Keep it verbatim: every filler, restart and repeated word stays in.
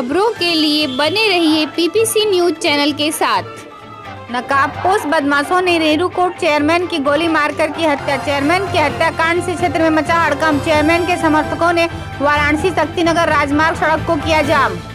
खबरों के लिए बने रहिए पीपीसी न्यूज चैनल के साथ। नकाबपोश बदमाशों ने रेरू कोर्ट चेयरमैन की गोली मारकर की हत्या। चेयरमैन की हत्याकांड से क्षेत्र में मचा हड़कंप। चेयरमैन के समर्थकों ने वाराणसी शक्तिनगर राजमार्ग सड़क को किया जाम।